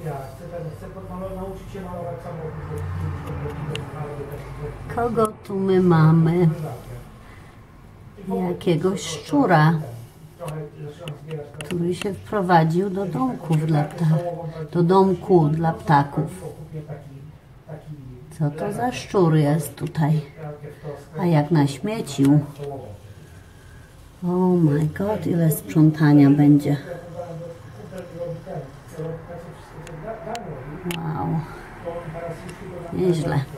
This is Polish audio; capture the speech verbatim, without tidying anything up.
Kogo tu my mamy? Jakiegoś szczura, który się wprowadził do domków dla ptaków, do domku dla ptaków. Co to za szczur jest tutaj? A jak naśmiecił. Oh my god, ile sprzątania będzie. Wow. Nieźle.